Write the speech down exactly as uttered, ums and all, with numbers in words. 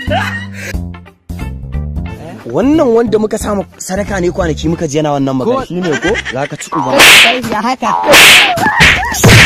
Wannan wanda muka samu sadaka ne kwanaki muka je na wannan magana shine ko zaka ci uba ya haka